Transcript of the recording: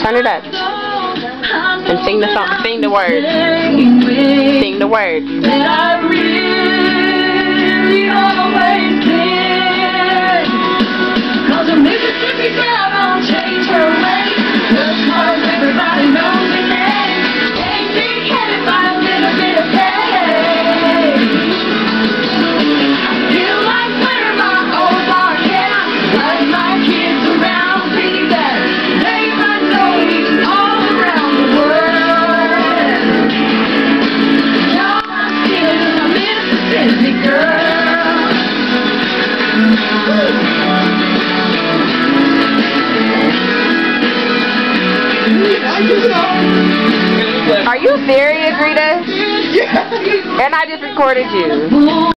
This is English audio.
Turn it up. And sing the song. Sing the words. Sing the words. Are you serious, Rita? Yeah. And I just recorded you.